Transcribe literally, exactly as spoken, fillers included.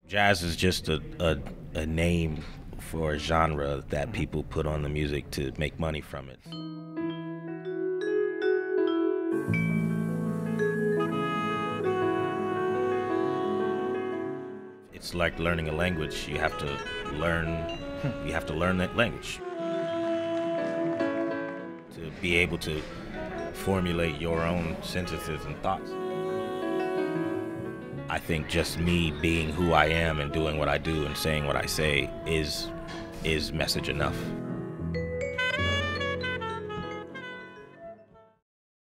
Jazz is just a, a, a name for a genre that people put on the music to make money from it. It's like learning a language. You have to learn, you have to learn that language to be able to formulate your own sentences and thoughts. I think just me being who I am and doing what I do and saying what I say is is message enough.